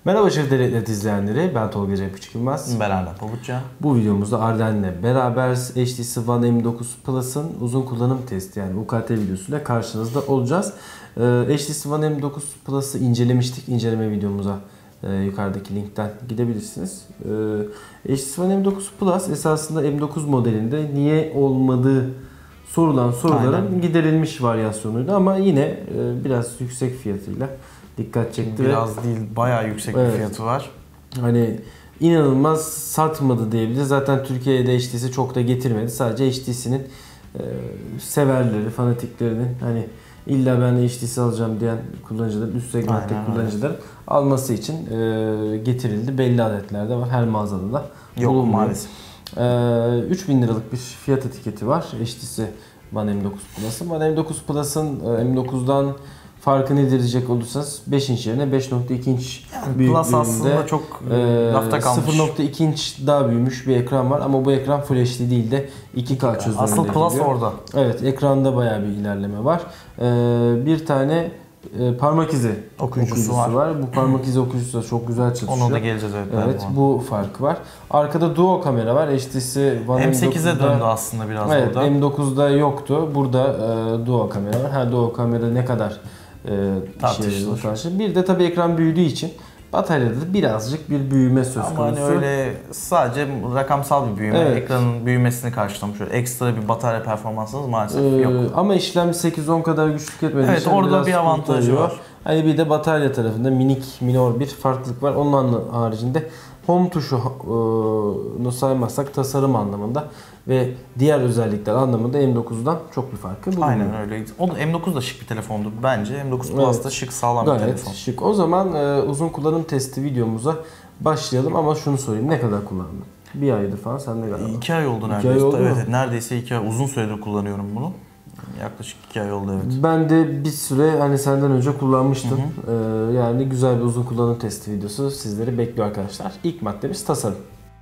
Merhaba Şef Devlet izleyenleri, ben Tolga Cem Küçük Yılmaz. Ben Arda Pabuçça. Bu videomuzda Arden'le beraber HTC One M9 Plus'ın uzun kullanım testi yani UKT videosuyla karşınızda olacağız. HTC One M9 Plus'ı incelemiştik. İnceleme videomuza yukarıdaki linkten gidebilirsiniz. HTC One M9 Plus esasında M9 modelinde niye olmadığı sorulan soruların giderilmiş varyasyonuydu ama yine biraz yüksek fiyatıyla dikkat çekti. Biraz değil, bayağı yüksek bir fiyatı var. Hani inanılmaz satmadı diyebiliriz. Zaten Türkiye'de HTC çok da getirmedi. Sadece HTC'nin severleri, fanatiklerinin hani illa ben HTC alacağım diyen kullanıcıların, üst segmentteki kullanıcıların alması için getirildi. Belli adetlerde var. Her mağazada da yok bulunmuyor. maalesef. 3000 liralık bir fiyat etiketi var HTC One M9 Plus'ın. One M9 Plus'ın M9'dan farkı ne diyecek olursanız 5 inç yerine 5.2 inç yani büyüklüğünde. Plus aslında çok lafta kalmış. 0.2 inç daha büyümüş bir ekran var ama bu ekran Full HD değil de 2K çözünürlüğünde. Asıl Plus geliyor. orada. Evet, ekranda bayağı bir ilerleme var. Bir tane parmak izi okuyucusu var. Bu parmak izi okuyucusu da çok güzel çalışıyor. Ona da geleceğiz evet. Bu farkı var. Arkada duo kamera var. HTC One M8'e döndü aslında biraz evet, burada. M9'da yoktu. Burada duo kamera var. Ha, duo kamera ne kadar tartışılır. Bir de tabii ekran büyüdüğü için bataryada da birazcık bir büyüme söz konusu. Ama hani öyle sadece rakamsal bir büyüme, ekranın büyümesini karşılamış. Şöyle ekstra bir batarya performansınız maalesef yok. Ama işlem 8-10 kadar güçlük etmediği evet, için orada bir avantajı var. Hani bir de batarya tarafında minor bir farklılık var. Onun haricinde home tuşunu saymazsak tasarım anlamında ve diğer özellikler anlamında M9'dan çok bir farkı bulunmuyor. Aynen öyle. O da M9 da şık bir telefondu bence. M9 Plus da şık, sağlam bir telefon. Gayet şık. O zaman uzun kullanım testi videomuza başlayalım ama şunu sorayım. Ne kadar kullandın? Bir aydır falan sende galiba. 2 ay oldu neredeyse. 2 ay oldu evet, neredeyse 2 ay. Uzun süredir kullanıyorum bunu. Yaklaşık 2 ay oldu evet. Ben de bir süre hani senden önce kullanmıştım. Yani güzel bir uzun kullanım testi videosu sizleri bekliyor arkadaşlar. İlk maddemiz tasarım.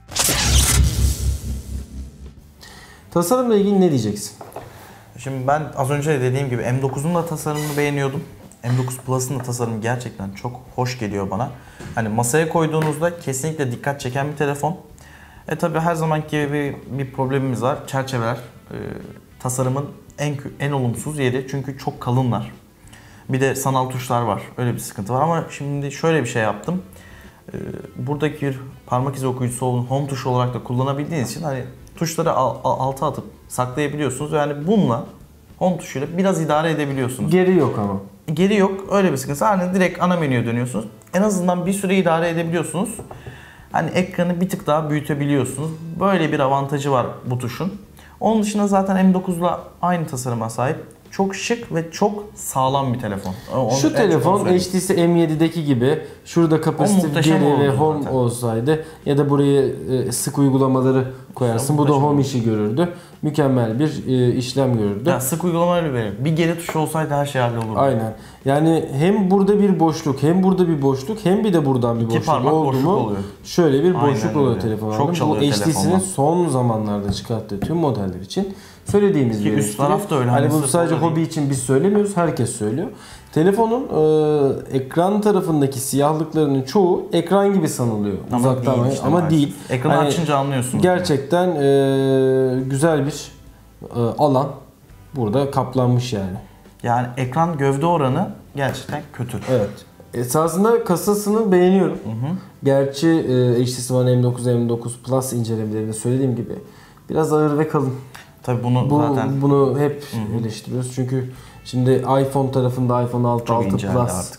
Tasarımla ilgili ne diyeceksin? Şimdi ben az önce de dediğim gibi M9'un da tasarımını beğeniyordum. M9 Plus'ın da tasarımı gerçekten çok hoş geliyor bana. Hani masaya koyduğunuzda kesinlikle dikkat çeken bir telefon. Tabi her zamanki gibi bir problemimiz var. Çerçeveler tasarımın en olumsuz yeri çünkü çok kalınlar. Bir de sanal tuşlar var. Öyle bir sıkıntı var ama şimdi şöyle bir şey yaptım. Buradaki bir parmak izi okuyucusu olan home tuşu olarak da kullanabildiğiniz için hani tuşları alta atıp saklayabiliyorsunuz. Yani bununla home tuşuyla biraz idare edebiliyorsunuz. Geri yok ama. Geri yok. Öyle bir sıkıntı. Hani direkt ana menüye dönüyorsunuz. En azından bir süre idare edebiliyorsunuz. Hani ekranı bir tık daha büyütebiliyorsunuz. Böyle bir avantajı var bu tuşun. Onun dışında zaten M9'la aynı tasarıma sahip. Çok şık ve çok sağlam bir telefon. Şu telefon HTC M7'deki gibi şurada kapasitif geri ve home zaten olsaydı ya da buraya sık uygulamaları koyarsın. Bu da home işi görürdü. Mükemmel bir işlem görürdü. Ya sık uygulamaları verir. Bir geri tuşu olsaydı her şey hallolurdu. Aynen. Yani hem burada bir boşluk, hem burada bir boşluk, hem bir de buradan bir boşluk oldu mu oluyor. Şöyle bir boşluk oluyor telefon. Çok çalıyor bu HTC'nin son zamanlarda çıkarttığı tüm modeller için söylediğimiz bir üst taraf da öyle. Hani bu sadece hobi için biz söylemiyoruz, herkes söylüyor. Telefonun ekran tarafındaki siyahlıklarının çoğu ekran gibi sanılıyor uzaktan ama değil. Ekranı hani açınca anlıyorsunuz. Gerçekten güzel bir alan burada kaplanmış yani. Yani ekran gövde oranı gerçekten kötü. Evet. Esasında kasasını beğeniyorum. Gerçi HTC One M9 M9 Plus incelemelerinde söylediğim gibi biraz ağır ve kalın. Tabii bunu hep eleştiriyoruz. Çünkü şimdi iPhone tarafında iPhone 6, 6 Plus,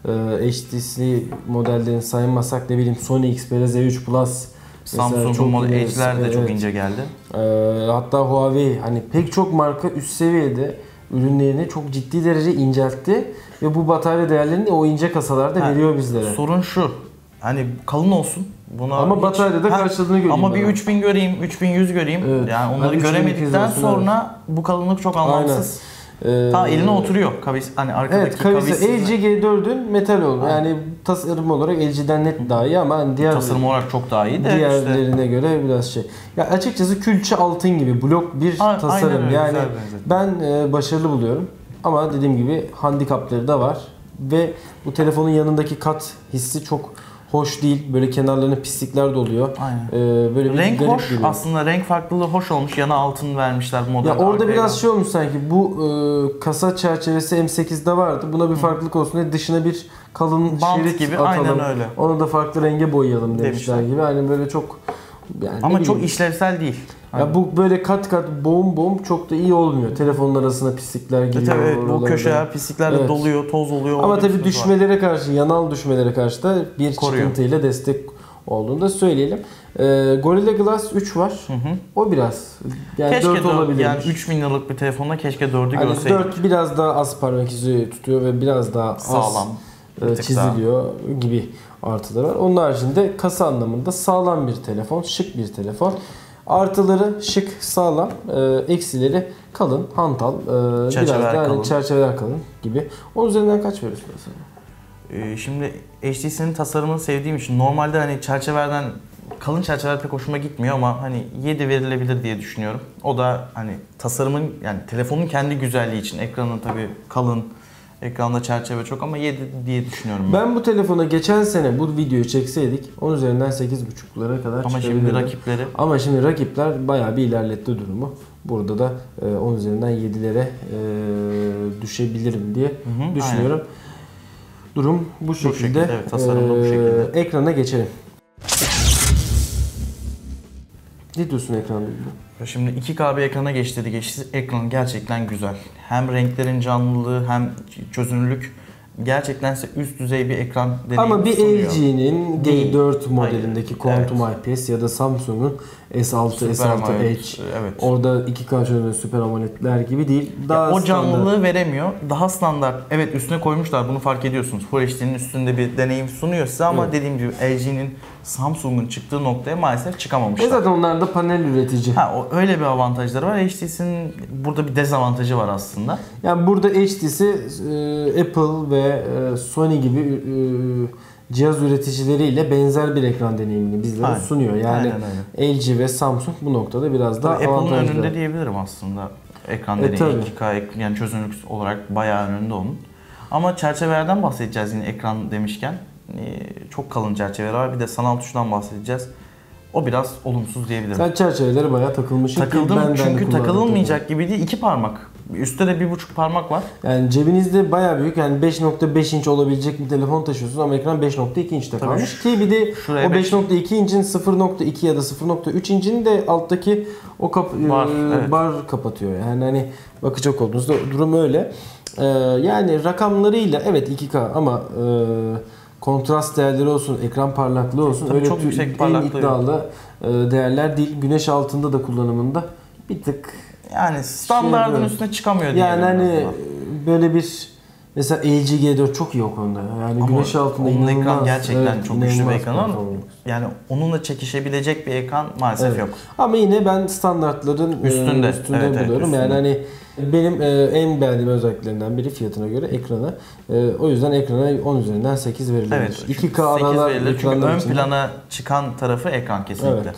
HTC modellerini saymasak ne bileyim Sony Xperia Z3 Plus, Samsung'un Edge'ler de çok ince geldi. Hatta Huawei hani pek çok marka üst seviyede ürünlerini çok ciddi derece inceltti ve bu batarya değerlerini o ince kasalarda veriyor bizlere. Sorun şu. Hani kalın olsun. Ama bataryada karşıladığını göreyim. Ama bir 3000 göreyim, 3100 göreyim. Evet. Yani onları göremedikten sonra bu kalınlık çok anlamsız. Eline oturuyor kavis, hani arkadaki kavis. LG G4'ün metal oldu. Yani tasarım olarak LG'den net daha iyi ama hani diğer tasarım olarak çok daha iyi de diğerlerine göre biraz şey. Ya açıkçası külçe altın gibi blok bir tasarım. Öyle, yani ben başarılı buluyorum. Ama dediğim gibi handikapları da var ve bu telefonun yanındaki kat hissi çok hoş değil. Böyle kenarlarına pislikler de oluyor. Aynen. Böyle bir Renk garip hoş duruyor. aslında, renk farklılığı hoş olmuş. Yana altın vermişler model. Ya orada arkaya biraz şey olmuş sanki. Bu kasa çerçevesi M8'de vardı. Buna bir farklılık olsun diye dışına bir kalın bant şerit gibi, atalım. aynen öyle. Onu da farklı renge boyayalım demişler Demişler. gibi. Hani böyle çok yani ne Ama çok bileyim. işlevsel değil. Ya bu böyle kat kat boğum çok da iyi olmuyor. Telefonun arasına pislikler giriyor. Tabii evet, bu oralarda. köşeler pisliklerle Evet. doluyor, toz oluyor. Ama orada bir tabii sıkıntı var. düşmelere karşı, yanal düşmelere karşı da bir Koruyor. çıkıntıyla destek olduğunu da söyleyelim. Gorilla Glass 3 var. Hı hı. O biraz yani Keşke 4 olabilir. yani 3000 liralık bir telefonda keşke 4'ü hani görseydik. 4 biraz daha az parmak izi tutuyor ve biraz daha Sağlam. az Bir tık çiziliyor gibi artıları var. Onun haricinde kasa anlamında sağlam bir telefon, şık bir telefon. Artıları şık, sağlam, eksileri kalın, hantal, biraz Çerçeveler da kalın. hani çerçeveler kalın gibi. Onun üzerinden kaç veriyorsun mesela? Şimdi HTC'nin tasarımını sevdiğim için normalde hani çerçevelerden kalın çerçeveler pek hoşuma gitmiyor ama hani 7 verilebilir diye düşünüyorum. O da hani tasarımın yani telefonun kendi güzelliği için. Ekranın tabii kalın, ekranda çerçeve çok ama 7 diye düşünüyorum ben. Ben bu telefona geçen sene bu videoyu çekseydik 10 üzerinden 8.5'lara kadar Ama şimdi çıkabilirdim. rakipleri Ama şimdi rakipler bayağı bir ilerletti durumu. Burada da 10 üzerinden 7'lere düşebilirim diye Hı, düşünüyorum. Durum bu şekilde. evet, tasarım da bu şekilde. Ekrana geçelim. Ne diyorsun ekranla ilgili? Şimdi 2K bir ekrana geçti. Ekran gerçekten güzel. Hem renklerin canlılığı hem çözünürlük gerçekten size üst düzey bir ekran deneyimi Ama bir sunuyor. LG'nin Değil. G4 modelindeki Hayır, Quantum IPS ya da Samsung'un S6, Super S6 AMOLED, Edge. evet. Orada 2K çözünürlüğü Super AMOLED'ler gibi değil. Daha O canlılığı standart. veremiyor. Daha standart. Evet, üstüne koymuşlar, bunu fark ediyorsunuz. Full HD'nin üstünde bir deneyim sunuyor size ama Evet. dediğim gibi LG'nin, Samsung'un çıktığı noktaya maalesef çıkamamışlar. Zaten onlar da panel üretici. Öyle bir avantajları var. HTC'nin burada bir dezavantajı var aslında. Yani burada HTC Apple ve Sony gibi cihaz üreticileriyle benzer bir ekran deneyimini bizlere Aynen. sunuyor. Yani Aynen öyle. LG ve Samsung bu noktada biraz daha Apple'ın avantajlı. önünde diyebilirim aslında. Ekran tabii. deneyimi 2K yani çözünürlük olarak bayağı önünde onun. Ama çerçevelerden bahsedeceğiz yine ekran demişken. Çok kalın çerçeveler var. Bir de sanal tuştan bahsedeceğiz. O biraz olumsuz diyebilirim. Sen çerçevelere bayağı takılmışsın. Takıldım ki ben de çünkü kullandım takılılmayacak gibi değil. 2 parmak. Üstte de 1,5 parmak var. tabii. Yani cebinizde bayağı büyük, yani 5.5 inç olabilecek bir telefon taşıyorsunuz ama ekran 5.2 inçte Tabii kalmış. Ki bir de şuraya o 5.2 incin 0.2 ya da 0.3 incini de alttaki o Evet. bar kapatıyor. Yani hani bakacak olduğunuzda durum öyle. Yani rakamlarıyla evet 2K ama kontrast değerleri olsun, ekran parlaklığı olsun, Tabii öyle çok yüksek en parlaklığı iddialı değerler değil. Güneş altında da kullanımında bir tık Yani standardın böyle. üstüne çıkamıyor diye. yani hani böyle bir mesela LG G4 çok iyi o konuda. Yani Ama güneş altında onun ekran inanılmaz. gerçekten çok güçlü bir inanılmaz ekran ama performans. yani onunla çekişebilecek bir ekran maalesef Evet. yok. Ama yine ben standartların Üstünde. Evet, buluyorum. üstünde. Yani hani benim en beğendiğim özelliklerinden biri fiyatına göre ekranı. O yüzden ekrana 10 üzerinden 8 verilebilir. Evet. 2K 8 aralar verilir çünkü ekranlar ön içinde. plana çıkan tarafı ekran kesinlikle. Evet.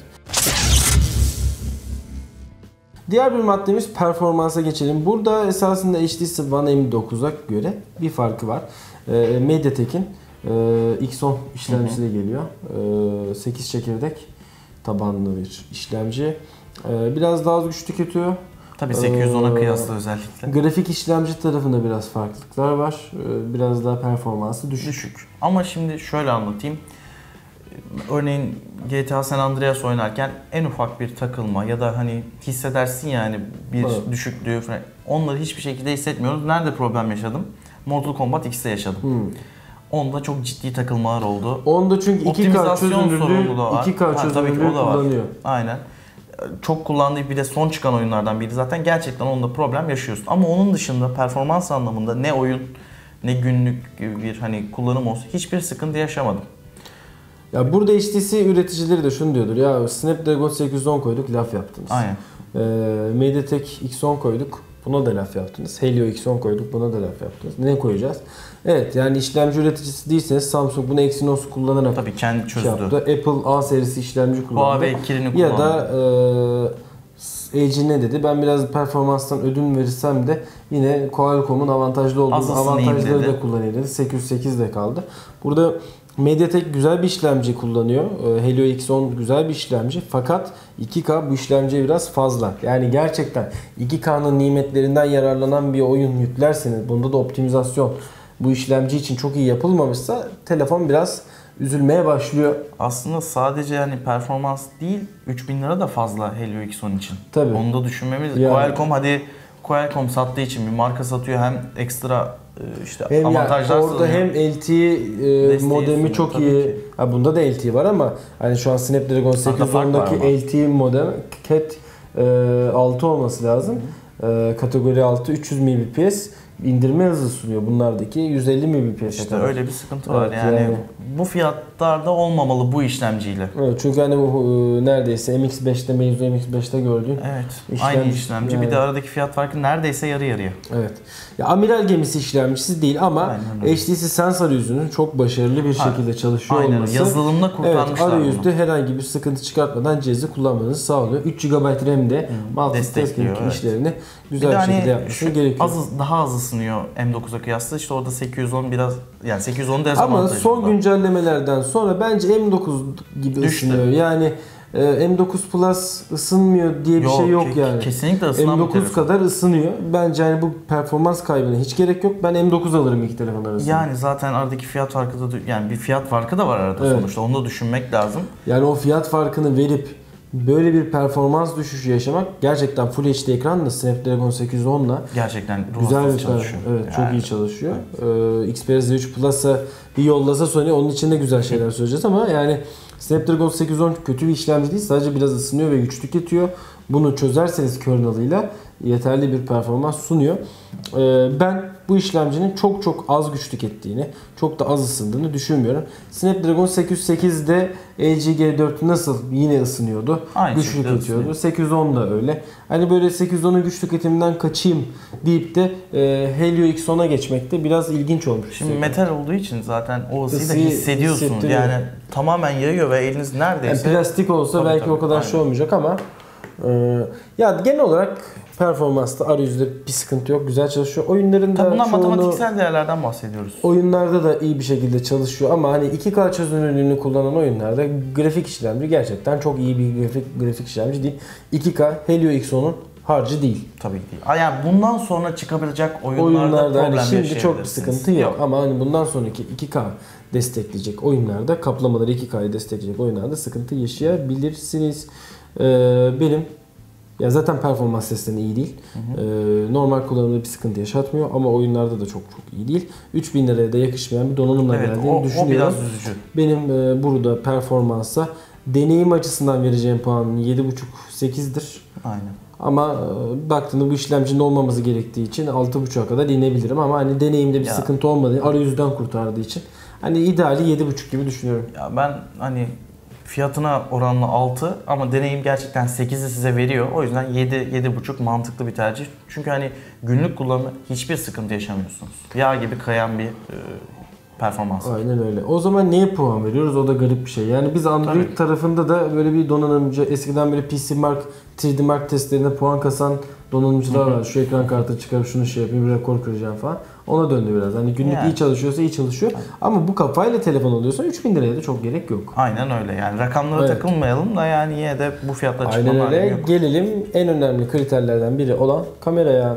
Diğer bir maddemiz performansa geçelim. Burada esasında HTC One M9'a göre bir farkı var. MediaTek'in X10 işlemcisi de geliyor. 8 çekirdek tabanlı bir işlemci. Biraz daha az güç tüketiyor. Tabii 810'a kıyasla özellikle. Grafik işlemci tarafında biraz farklılıklar var. Biraz daha performansı düşük. Ama şimdi şöyle anlatayım. Örneğin GTA San Andreas oynarken en ufak bir takılma ya da hani hissedersin yani bir Evet. düşüklüğü falan. Onları hiçbir şekilde hissetmiyoruz. Nerede problem yaşadım? Mortal Kombat X'te yaşadım. Onda çok ciddi takılmalar oldu. Onda çünkü 2K Optimizasyon çözünürlüğü, sorunu da var. 2K Tabii ki çözünürlüğü o da var. kullanıyor. Aynen. Çok kullandığı bir de son çıkan oyunlardan biri zaten gerçekten onda problem yaşıyorsun. Ama onun dışında performans anlamında ne oyun ne günlük bir hani kullanım olsun hiçbir sıkıntı yaşamadım. Ya burada HTC üreticileri de şunu diyordur. Ya Snapdragon 810 koyduk, laf yaptınız. Aynen. MediaTek X10 koyduk. Buna da laf yaptınız. Helio X10 koyduk. Buna da laf yaptınız. Ne koyacağız? Evet, yani işlemci üreticisi değilseniz Samsung bunu Exynos kullanarak Tabii kendi çözdü. yaptı. Apple A serisi işlemci kullandı. Huawei Kirin'i kullandı. Ya da LG ne dedi? Ben biraz performanstan ödün verirsem de yine Qualcomm'un avantajlı olduğu Az ısınayım avantajları dedi. da kullanayım dedi. 808 de kaldı. Burada MediaTek güzel bir işlemci kullanıyor. Helio X10 güzel bir işlemci. Fakat 2K bu işlemciye biraz fazla. Yani gerçekten 2K'nın nimetlerinden yararlanan bir oyun yüklerseniz, bunda da optimizasyon bu işlemci için çok iyi yapılmamışsa telefon biraz üzülmeye başlıyor. Aslında sadece yani performans değil, 3000 lira da fazla Helio X10 için. Tabii. Onu da düşünmemiz. Yani. Qualcomm sattığı için bir marka satıyor, hem ekstra işte Hem avantajlar orada sağlıyor. hem LTE modemi sunuyor, çok tabii iyi. ki. Ha, bunda da LTE var ama hani şu an Snapdragon Arada fark var 810'daki ama. LTE modem Cat 6 olması lazım. Kategori 6 300 Mbps indirme hızı sunuyor. Bunlardaki 150 Mbps. İşte öyle bir sıkıntı var. Evet, Yani bu fiyatlarda olmamalı bu işlemciyle. Evet, çünkü hani bu neredeyse MX5'te, Meizu MX5'te gördüğün Evet. Aynı işlemci. yani. Bir de aradaki fiyat farkı neredeyse yarı yarıya. Evet. Ya amiral gemisi işlemcisi değil ama Aynen öyle. HTC Sense arayüzünün çok başarılı bir şekilde çalışıyor Aynen. olması. Yazılımla Evet, kurtarmışlar bunu. arayüzde herhangi bir sıkıntı çıkartmadan cihazı kullanmanızı sağlıyor. 3 GB RAM'de multitasking evet. işlerini güzel Bir bir de şekilde hani yapması gerekiyor. daha az ısınıyor M9'a kıyasla. İşte orada 810 biraz, yani 810 Ama dezavantajı son var. güncellemelerden sonra bence M9 gibi Düştü. ısınıyor. Yani M9 Plus ısınmıyor diye bir şey yok yani. Kesinlikle ısınan bir M9 telefon. kadar ısınıyor. Bence yani bu performans kaybına hiç gerek yok. Ben M9 alırım iki telefon arasında. Yani zaten aradaki fiyat farkı da, yani bir fiyat farkı da var arada Evet. sonuçta. Onu da düşünmek lazım. Yani o fiyat farkını verip böyle bir performans düşüşü yaşamak gerçekten Full HD ekranla Snapdragon 810'la Gerçekten ruh güzel hastası bir çalışıyor. Evet, çok Yani. iyi çalışıyor. Xperia Z3 Plus'a bir yollasa Sony onun için de güzel şeyler söyleyeceğiz ama yani Snapdragon 810 kötü bir işlemci değil. Sadece biraz ısınıyor ve güç tüketiyor. Bunu çözerseniz kernel'ıyla yeterli bir performans sunuyor. Ben bu işlemcinin çok çok az güç tükettiğini, çok da az ısındığını düşünmüyorum. Snapdragon 808'de LG G4 nasıl yine ısınıyordu, Aynı güç şekilde tüketiyordu. ısınıyor. 810 da öyle. Hani böyle 810'un güç tüketiminden kaçayım deyip de Helio X10'a geçmek de biraz ilginç olmuş. Şimdi metal olduğu için zaten o ısıyı da Isıyı hissediyorsunuz. hissettiriyor. Yani tamamen yayıyor ve eliniz neredeyse... Yani plastik olsa Tabii, belki tabii, o kadar şey aynen. olmayacak ama ya genel olarak performansta arayüzde bir sıkıntı yok. Güzel çalışıyor. Oyunların Tabii da bundan çoğunu matematiksel değerlerden bahsediyoruz. oyunlarda da iyi bir şekilde çalışıyor ama hani 2K çözünürlüğünü kullanan oyunlarda grafik işlemci gerçekten çok iyi bir grafik işlemci değil. 2K Helio X10'un harcı değil. Tabii ki değil. Yani bundan sonra çıkabilecek oyunlarda Oyunlarda hani problem şimdi çok bir yaşayabilirsiniz. sıkıntı yok. Ama hani bundan sonraki 2K destekleyecek oyunlarda, kaplamaları 2K'yı destekleyecek oyunlarda sıkıntı yaşayabilirsiniz. Benim ya zaten performans testleri iyi değil. Normal kullanımda bir sıkıntı yaşatmıyor ama oyunlarda da çok çok iyi değil. 3000 liraya da yakışmayan bir donanımla Evet, geldiğini düşünüyorum. o biraz üzücü. Benim burada performansa deneyim açısından vereceğim puan 7.5-8'dir. Aynen. Ama baktığında bu işlemcinin olmaması gerektiği için 6.5'a kadar inebilirim ama hani deneyimde bir sıkıntı olmadığı, arayüzden kurtardığı için hani ideali 7.5 gibi düşünüyorum. Ya ben hani fiyatına oranla 6 ama deneyim gerçekten 8'i size veriyor. O yüzden 7-7.5 mantıklı bir tercih. Çünkü hani günlük kullanımda hiçbir sıkıntı yaşamıyorsunuz. Yağ gibi kayan bir performans. Aynen öyle. O zaman neye puan veriyoruz? O da garip bir şey. Yani biz Android Tabii. tarafında da böyle bir donanımcı, eskiden böyle PC Mark, 3D Mark testlerine puan kasan donanımcılar var. Şu ekran kartı çıkarıp şunu şey yapayım, bir rekor kıracağım falan. Ona döndü biraz. Hani günlük Yani. iyi çalışıyorsa iyi çalışıyor. Ama bu kafayla telefon alıyorsan 3000 liraya da çok gerek yok. Aynen öyle. Yani rakamlara Evet. takılmayalım da yani yine de bu fiyatla Aynen çıkmanın alemi öyle. yok. Gelelim en önemli kriterlerden biri olan kameraya.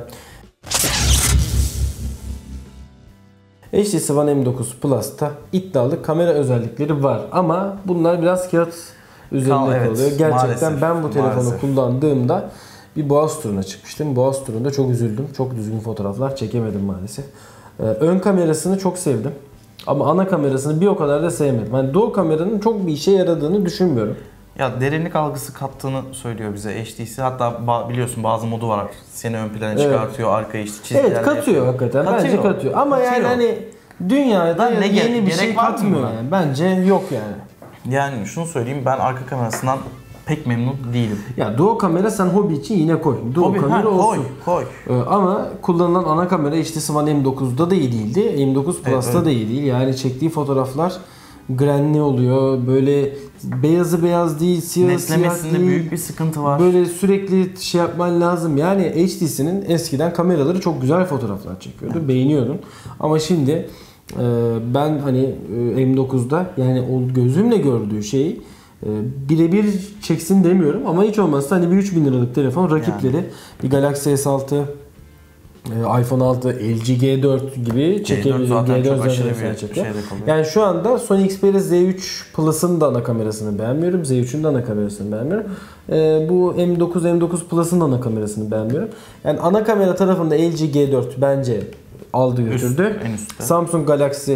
HTC One M9 Plus'ta iddialı kamera özellikleri var ama bunlar biraz kağıt üzerinde Evet, kalıyor. Gerçekten maalesef, ben bu telefonu maalesef. kullandığımda bir Boğaz turuna çıkmıştım. Boğaz turunda çok üzüldüm. Çok düzgün fotoğraflar çekemedim maalesef. Ön kamerasını çok sevdim. Ama ana kamerasını bir o kadar da sevmedim. Hani Doğu kameranın çok bir işe yaradığını düşünmüyorum. Ya derinlik algısı kattığını söylüyor bize HTC. Hatta biliyorsun bazı modu var. Seni ön plana çıkartıyor, arkaya işte çizgiler Evet katıyor hakikaten. Bence katıyor. Ama yani Katıyor. hani dünyada Ne yeni bir gerek şey var mı katmıyor buna? yani. Bence yok yani. Yani şunu söyleyeyim, ben arka kamerasından pek memnun değilim. Ya Doğu kamera sen hobi için yine koy. Doğu kamera olsun. Koy. Ama kullanılan ana kamera işte One M9'da da iyi değildi. M9 Plus'ta da iyi değil. Yani çektiği fotoğraflar grainli oluyor. Böyle beyazı beyaz değil, siyah siyah Netlemesinde değil. büyük bir sıkıntı var. Böyle sürekli şey yapman lazım. Yani HTC'nin eskiden kameraları çok güzel fotoğraflar çekiyordu. Beğeniyordun. Ama şimdi Ben hani M9'da yani o gözümle gördüğü şeyi birebir çeksin demiyorum ama hiç olmazsa hani bir 3000 liralık telefon rakipleri bir Galaxy S6, iPhone 6, LG G4 gibi çekebilir. Zaten G4 çok aşırı zaten bir çekiyor. şeyde kalıyor. Yani şu anda Sony Xperia Z3 Plus'ın da ana kamerasını beğenmiyorum. Z3'ün de ana kamerasını beğenmiyorum. Bu M9 Plus'ın da ana kamerasını beğenmiyorum. Yani ana kamera tarafında LG G4 bence aldı götürdü. En üstte. Samsung Galaxy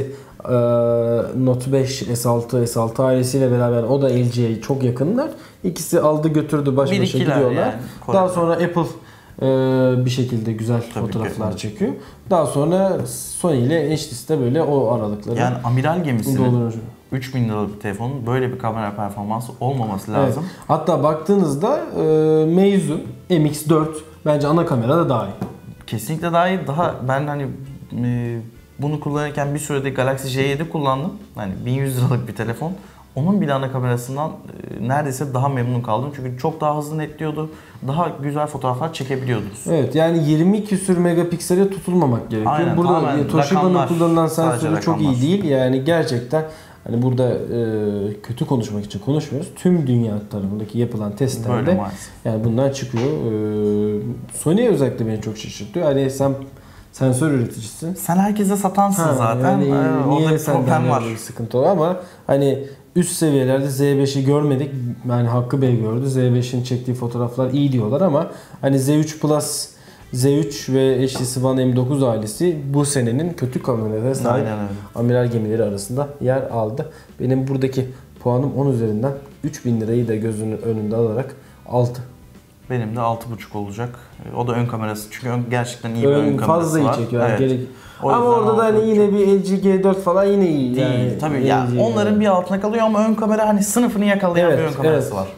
Note 5, S6 ailesiyle beraber o da LG'ye çok yakınlar. İkisi aldı götürdü baş başa gidiyorlar. Yani, daha sonra Apple bir şekilde güzel fotoğraflar çekiyor. Daha sonra Sony ile HTC'de böyle o aralıkları. Yani amiral gemisinin 3000 liralık bir telefonun böyle bir kamera performansı olmaması lazım. Evet. Hatta baktığınızda Meizu MX4 bence ana kamerada daha iyi. Kesinlikle daha iyi. Daha ben hani bunu kullanırken bir sürede Galaxy J7 kullandım. Hani 1100 liralık bir telefon. Onun bile ana kamerasından neredeyse daha memnun kaldım. Çünkü çok daha hızlı netliyordu. Daha güzel fotoğraflar çekebiliyordunuz. Evet yani 20 küsür megapiksele tutulmamak gerekiyor. Aynen, burada Toshiba'nın kullanılan sensörü çok iyi değil. Yani gerçekten hani burada kötü konuşmak için konuşmuyoruz. Tüm dünya tarafındaki yapılan testlerde yani bunlar çıkıyor. Sony özellikle beni çok şaşırtıyor. Hani sen sensör üreticisin. Sen herkese satansın zaten. Yani niye senden var? Bir sıkıntı var ama hani üst seviyelerde Z5'i görmedik. Yani Hakkı Bey gördü. Z5'in çektiği fotoğraflar iyi diyorlar ama hani Z3 Plus, Z3 ve HTC One M9 ailesi bu senenin kötü kameralara sahip amiral gemileri arasında yer aldı. Benim buradaki puanım 10 üzerinden 3000 lirayı da gözünün önünde alarak 6. Benim de 6.5 olacak. O da ön kamerası. Çünkü gerçekten iyi bir ön kamerası fazla var. iyi çekiyor. Yani evet. Ama orada da hani yine bir LG G4 falan yine iyi. Değil. Yani tabii ya onların bir altına kalıyor ama ön kamera hani sınıfını yakalayan bir ön kamerası var.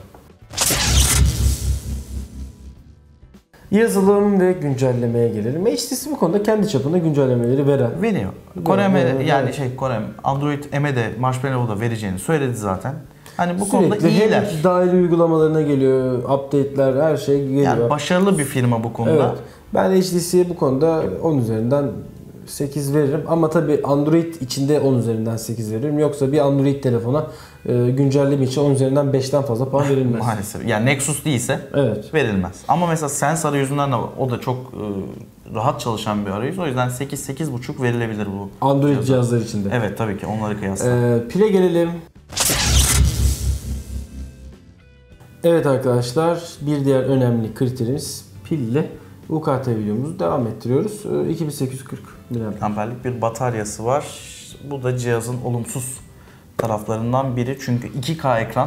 Yazılım ve güncellemeye gelelim. HTC bu konuda kendi çapında güncellemeleri veriyor. Korem Android M'e de Marshmallow'u da vereceğini söyledi zaten. Hani bu sürekli konuda iyiler. Hem dahili uygulamalarına geliyor, update'ler, her şey geliyor. Yani başarılı bir firma bu konuda. Evet. Ben HTC'ye bu konuda 10 üzerinden 8 veririm. Ama tabii Android içinde 10 üzerinden 8 veririm. Yoksa bir Android telefona güncelleme için 10 üzerinden 5'ten fazla puan verilmez. Maalesef. Yani Nexus değilse verilmez. Ama mesela Sense arayüzünden de o da çok rahat çalışan bir arayüz. O yüzden 8-8.5 verilebilir bu. Android cihazlar içinde. Evet tabii ki onları kıyasla. Pile gelelim. Evet arkadaşlar, bir diğer önemli kriterimiz pille UKT videomuzu devam ettiriyoruz. 2840 mAh'lik bir bataryası var. Bu da cihazın olumsuz taraflarından biri. Çünkü 2K ekran,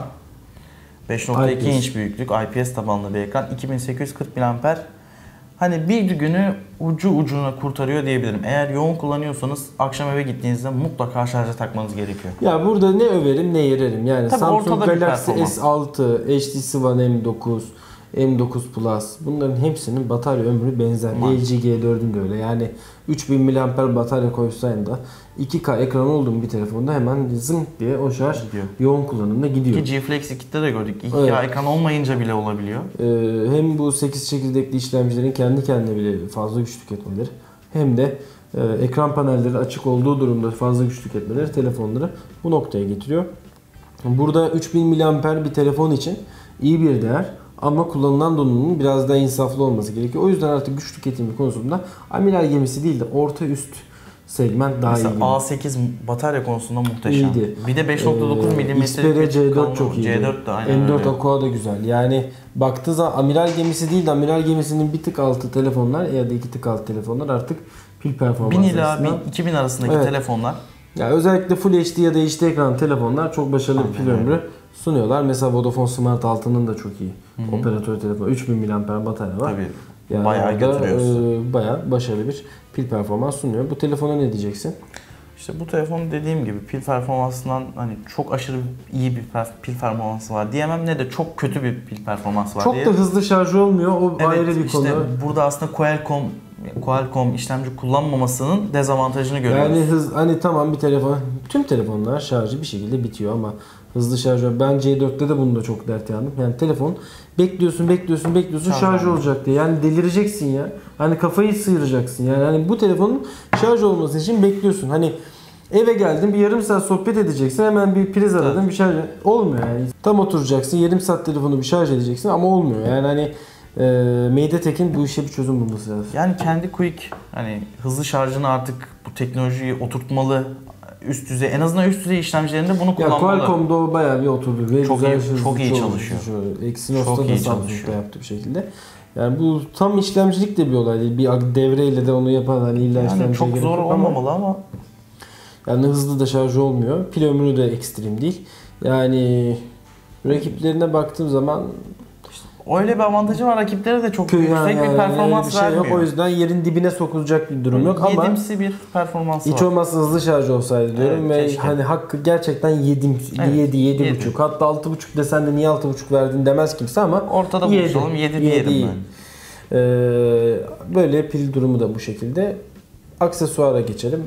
5.2 inç büyüklük, IPS tabanlı bir ekran, 2840 mAh. Hani bir günü ucu ucuna kurtarıyor diyebilirim. Eğer yoğun kullanıyorsanız akşam eve gittiğinizde mutlaka şarja takmanız gerekiyor. Ya burada ne överim ne yererim. Yani tabii Samsung Galaxy S6, HTC One M9, M9 Plus bunların hepsinin batarya ömrü benzer. LG G4'ün de öyle. Yani 3000 mAh batarya koysan da 2K ekran olduğum bir telefonda hemen zınk diye o şarj yoğun kullanımda gidiyor. Ki G-Flex 2'de de gördük. 2K ekran olmayınca bile olabiliyor. Hem bu 8 çekirdekli işlemcilerin kendi kendine bile fazla güç tüketmeleri hem de ekran panelleri açık olduğu durumda fazla güç tüketmeleri telefonları bu noktaya getiriyor. Burada 3000 mAh bir telefon için iyi bir değer. Ama kullanılan donanımın biraz daha insaflı olması gerekiyor. O yüzden artık güç tüketimi konusunda amiral gemisi değil de orta üst segment daha iyi. A8 batarya konusunda muhteşem. İyiydi. Bir de 5.9 mm Xperia C4 çok iyi. C4 de aynen M4 öyle. Aqua da güzel. Yani baktığı zaman amiral gemisi değil de amiral gemisinin bir tık altı telefonlar ya da iki tık altı telefonlar artık pil performansı 1000 ila 2000 arasındaki telefonlar. Ya özellikle Full HD ya da HD ekran telefonlar çok başarılı bir pil ömrü sunuyorlar. Mesela Vodafone Smart 6'nın da çok iyi operatör telefonu. 3000 mAh batarya var. Tabii. Yani bayağı götürüyoruz. Bayağı başarılı bir pil performans sunuyor. Bu telefona ne diyeceksin? İşte bu telefon dediğim gibi pil performansından hani çok aşırı iyi bir pil performansı var diyemem ne de çok kötü bir pil performansı var çok diye. Çok da hızlı şarj olmuyor. O ayrı bir konu. Burada aslında Qualcomm işlemci kullanmamasının dezavantajını görüyoruz. Yani hani tamam bir telefon, tüm telefonlar şarjı bir şekilde bitiyor ama hızlı şarj var. Ben C4'te de bunu da çok dert yandım. Yani telefon bekliyorsun şarj olacak diye. Yani delireceksin ya. Hani kafayı sıyıracaksın. Yani hani bu telefonun şarj olması için bekliyorsun. Hani Eve geldin, bir yarım saat sohbet edeceksin, hemen bir priz aradın, bir şarj olmuyor yani. Tam oturacaksın, yarım saat telefonu bir şarj edeceksin ama olmuyor. Yani hani MediaTek'in bu işe bir çözüm bulması lazım. Yani kendi Quick hani hızlı şarjını artık bu teknolojiyi oturtmalı. Üst düzey, en azından üst düzey işlemcilerinde bunu Ya kullanmalı. Qualcomm'da o bayağı bir oturdu ve Çok güzel iyi, çok iyi çalışıyor. Exynos'ta Çok da iyi Samsung'da çalışıyor. yaptı bir şekilde. Yani bu tam işlemcilik de bir olay değil. Bir devreyle de onu yapan hani illa Yani işlemciye çok gerek zor yok ama olmamalı ama yani hızlı da şarj olmuyor. Pil ömrü de ekstrem değil. Yani rakiplerine baktığım zaman öyle bir avantajı var. Rakiplere de çok yüksek yani bir performans bir şey vermiyor. yok. O yüzden yerin dibine sokulacak bir durum yok ama Yedimsi bir performansı hiç var. olmazsa hızlı şarj olsaydı diyorum Evet, ve keşke. hani hakkı gerçekten 7 Evet, 7,5 hatta 6,5 desen de niye 6,5 verdin demez kimse ama Ortada buluşalım 7 diyelim ben. Böyle pil durumu da bu şekilde. Aksesuara geçelim.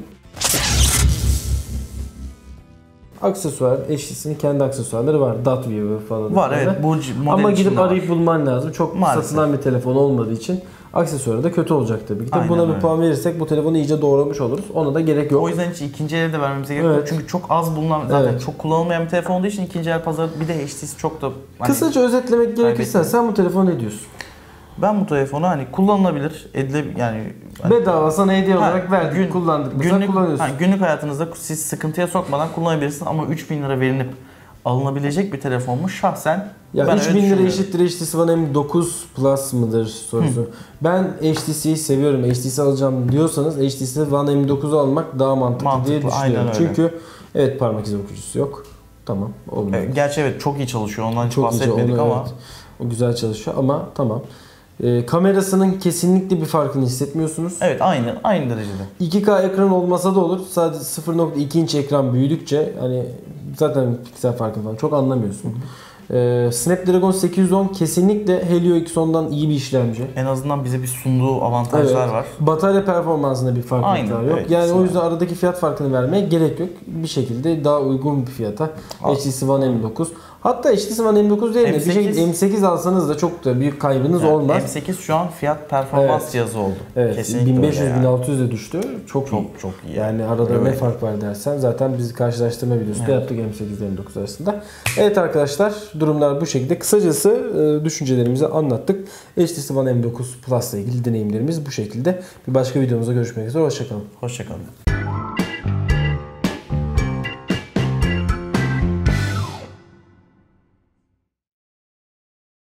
Aksesuar, HTC'nin kendi aksesuarları var. DotViewer falan. Var evet bu model Ama içinde gidip var. arayıp bulman lazım. Çok Maalesef. satılan bir telefon olmadığı için aksesuarı da kötü olacak tabii ki. Aynen Buna bir öyle. puan verirsek bu telefonu iyice doğramış oluruz. Ona da gerek yok. O yüzden hiç ikinci elde de vermemize gerek yok. Evet. Çünkü çok az bulunan, zaten Evet. çok kullanılmayan bir telefon olduğu için ikinci el pazarı bir de HTC çok da hani, Kısaca özetlemek gerekirse kaybetmiyor. sen bu telefonu ne diyorsun? ben bu telefonu hani kullanılabilir, yani hani, Bedava sana hediye olarak verdik, gün- kullandık. Mesela günlük, kullanıyorsun. günlük hayatınızda siz sıkıntıya sokmadan kullanabilirsiniz ama 3000 lira verilip alınabilecek bir telefon mu? Şahsen Ya ben 3000 öyle lira düşünüyorum. eşittir HTC One M9 Plus mıdır sorusu. Ben HTC'yi seviyorum. HTC alacağım diyorsanız HTC One M9'u almak daha mantıklı diye Mantıklı, düşünüyorum. aynen öyle. Çünkü evet parmak izi okuyucusu yok. Tamam olmuyor. Gerçi evet çok iyi çalışıyor, ondan hiç Çok iyice bahsetmedik onu ama evet, o güzel çalışıyor ama tamam. Kamerasının kesinlikle bir farkını hissetmiyorsunuz. evet aynı derecede. 2K ekran olmasa da olur. Sadece 0.2 inç ekran büyüdükçe hani zaten piksel farkı falan çok anlamıyorsun. Snapdragon 810 kesinlikle Helio X10'dan iyi bir işlemci. En azından bize bir sunduğu avantajlar Evet. var. Batarya performansında bir fark Aynen, miktarı yok. evet, Yani kesinlikle. o yüzden aradaki fiyat farkını vermeye gerek yok. Bir şekilde daha uygun bir fiyata HTC One M9. Hatta HTC One M9 değil de bir M8 şekilde M8 alsanız da çok da büyük kaybınız olmaz. M8 şu an fiyat performans Evet. cihazı oldu. Evet, Kesinlikle öyle yani. 1500-1600'e düştü. Çok iyi. Çok iyi. Yani arada Evet. ne fark var dersen zaten biz karşılaştırma videosu da yaptık M8 ile M9 arasında. Evet arkadaşlar, durumlar bu şekilde. Kısacası düşüncelerimizi anlattık. HTC One M9 Plus ile ilgili deneyimlerimiz bu şekilde. Bir başka videomuzda görüşmek üzere. Hoşçakalın. Hoşçakalın.